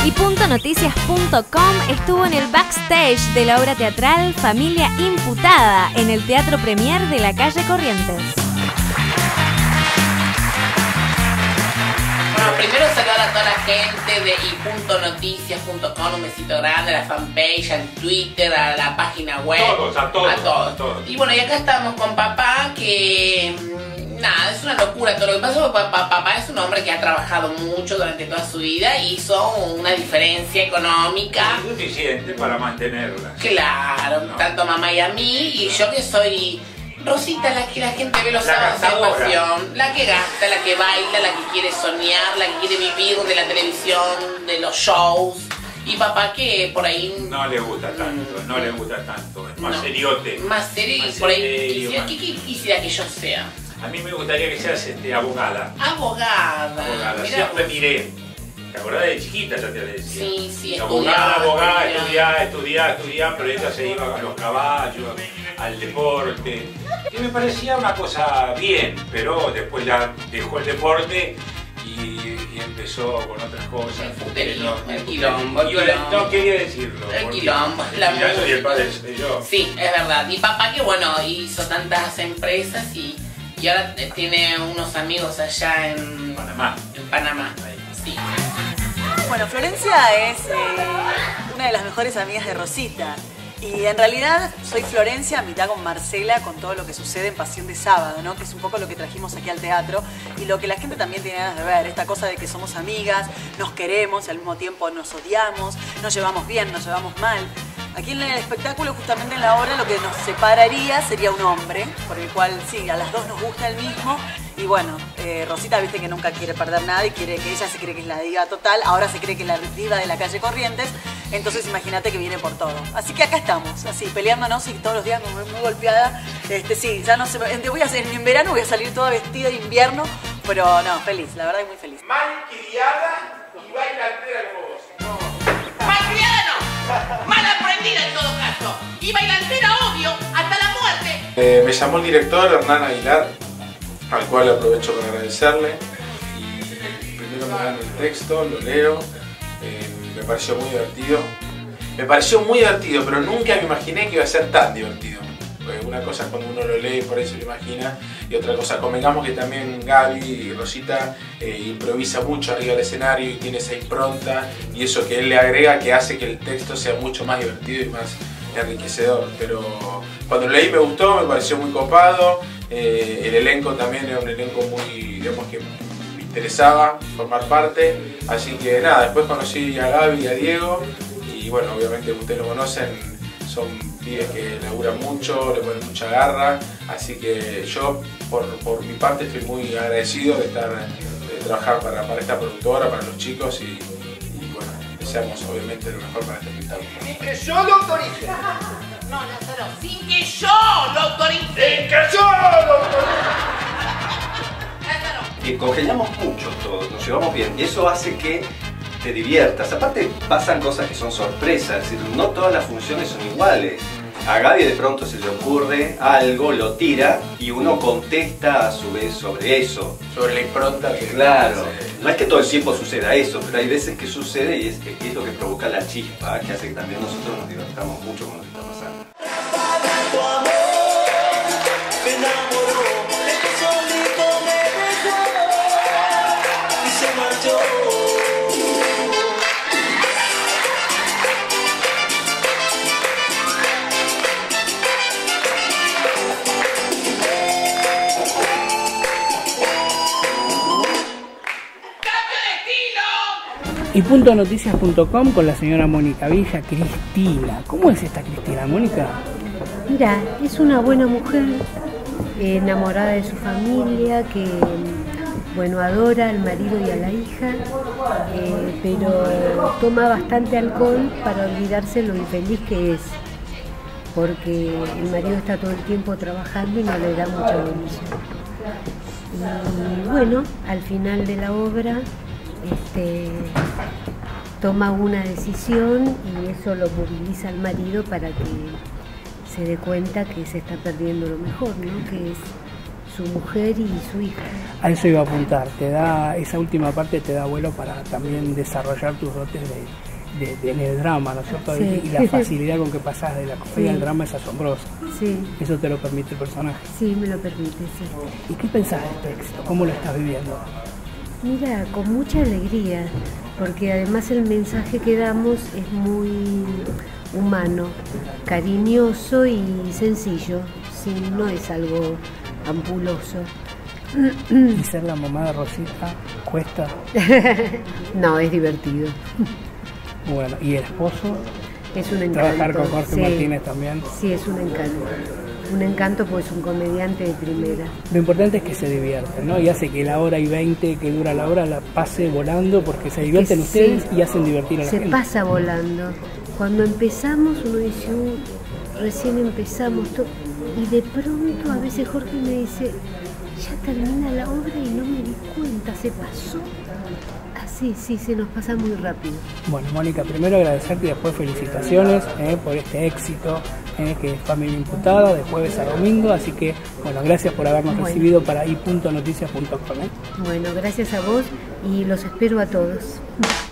Y Puntonoticias.com estuvo en el backstage de la obra teatral Familia Imputada en el Teatro Premier de la calle Corrientes. Bueno, primero saludar a toda la gente de y.noticias.com, un besito grande, a la fanpage, al Twitter, a la página web. A todos. Y bueno, y acá estamos con papá que... Nada, es una locura todo lo que pasa. Papá es un hombre que ha trabajado mucho durante toda su vida y hizo una diferencia económica Suficiente para mantenerla. Claro, No. tanto a mamá y a mí, y yo que soy Rosita, la que la gente ve los La sábados de gastadora. pasión, la que gasta, la que baila, la que quiere soñar, la que quiere vivir de la televisión, de los shows. Y papá que por ahí... No le gusta tanto, es más seriote. Más serio y Más por ahí serio, quisiera, más- ¿qué quisiera que yo sea? A mí me gustaría que seas abogada. Abogada. Mirá Siempre vos. miré. ¿Te acordás de chiquita? Ya te decía. Sí, Abogada, estudiar. estudiar, pero ella se iba con los caballos, al deporte. Que me parecía una cosa bien, pero después ya dejó el deporte y empezó con otras cosas. El puterío, No, el quilombo, el yo quilombo. no quería decirlo. El porque quilombo, la ya soy el música. padre soy yo. Sí, es verdad. Y papá que bueno, hizo tantas empresas y ahora tiene unos amigos allá en Panamá. Panamá. Sí. Bueno, Florencia es una de las mejores amigas de Rosita. Y en realidad soy Florencia, a mitad con Marcela, con todo lo que sucede en Pasión de Sábado, ¿no? Que es un poco lo que trajimos aquí al teatro y lo que la gente también tiene ganas de ver, esta cosa de que somos amigas, nos queremos y al mismo tiempo nos odiamos, nos llevamos bien, nos llevamos mal. Aquí en el espectáculo, justamente en la obra, lo que nos separaría sería un hombre, por el cual sí, a las dos nos gusta el mismo. Y bueno, Rosita viste que nunca quiere perder nada y quiere que ella se cree que es la diva total, ahora se cree que es la diva de la calle Corrientes, entonces imagínate que viene por todo. Así que acá estamos, así, peleándonos y todos los días muy golpeada. Sí, ya no sé, en verano voy a salir toda vestida de invierno, pero no, feliz, la verdad es muy feliz. Malcriada y bailantera como vos. Malcriada no, mal aprendida en todo caso. Y bailantera obvio, hasta la muerte. Me llamó el director Hernán Aguilar, al cual aprovecho para agradecerle. Y primero me dan el texto, lo leo, me pareció muy divertido. Me pareció muy divertido, pero nunca me imaginé que iba a ser tan divertido. Una cosa es cuando uno lo lee, por ahí se lo imagina, y otra cosa, convengamos que también Gaby y Rosita improvisa mucho arriba del escenario y tiene esa impronta y eso que él le agrega que hace que el texto sea mucho más divertido y más enriquecedor. Pero cuando lo leí me gustó, me pareció muy copado. El elenco también era un elenco muy, digamos, que me interesaba formar parte, así que nada, después conocí a Gaby y a Diego y bueno, obviamente ustedes lo conocen, son pibes que laburan mucho, le ponen mucha garra, así que yo por mi parte estoy muy agradecido de trabajar para esta productora, para los chicos y bueno, deseamos obviamente lo mejor para este espectáculo. Sin que yo lo autorice. No, Lázaro, sin que yo lo autorice. Sin que yo lo autorice. Lázaro. Congeniamos mucho todos, nos llevamos bien y eso hace que te diviertas. Aparte pasan cosas que son sorpresas, es decir, no todas las funciones son iguales. A Gaby de pronto se le ocurre algo, lo tira y uno contesta a su vez sobre eso. Sobre la impronta que Claro, no es que todo el tiempo suceda eso, pero hay veces que sucede y es lo que provoca la chispa, que hace que también nosotros nos divertamos mucho con lo que está pasando. Tu amor me enamoró, solito me dejó y se marchó. Y Puntonoticias.com con la señora Mónica Villa, Cristina. ¿Cómo es esta Cristina, Mónica? Mira, es una buena mujer, enamorada de su familia, que bueno, adora al marido y a la hija, pero toma bastante alcohol para olvidarse lo infeliz que es, porque el marido está todo el tiempo trabajando y no le da mucha bolilla. Y bueno, al final de la obra toma una decisión y eso lo moviliza al marido para que se dé cuenta que se está perdiendo lo mejor, ¿no? Que es su mujer y su hija. A eso iba a apuntar, esa última parte te da vuelo para también desarrollar tus dotes en el drama, ¿no es cierto? Sí. Y la facilidad con que pasás de la comedia al drama es asombrosa. Sí. Eso te lo permite el personaje. Sí, me lo permite, sí. ¿Y qué pensás del texto? ¿Cómo lo estás viviendo? Mira, con mucha alegría, porque además el mensaje que damos es muy humano, cariñoso y sencillo, sí, no es algo ampuloso. ¿Y ser la mamá de Rosita cuesta? No, es divertido. Bueno, ¿y el esposo? Es un encanto. ¿Trabajar con Jorge Martínez también? Sí, es un encanto. Un encanto, pues un comediante de primera. Lo importante es que se divierten, ¿no? Y hace que la hora y 20 que dura la hora la pase volando porque se divierten ustedes y hacen divertir a la gente. Se pasa volando. Cuando empezamos, uno dice, recién empezamos, y de pronto a veces Jorge me dice, ya termina la obra y no me di cuenta, se pasó. Así, sí, se nos pasa muy rápido. Bueno, Mónica, primero agradecerte y después felicitaciones por este éxito que es Familia Imputada de jueves a domingo, así que, bueno, gracias por habernos recibido para i.noticias.com. Bueno, gracias a vos y los espero a todos.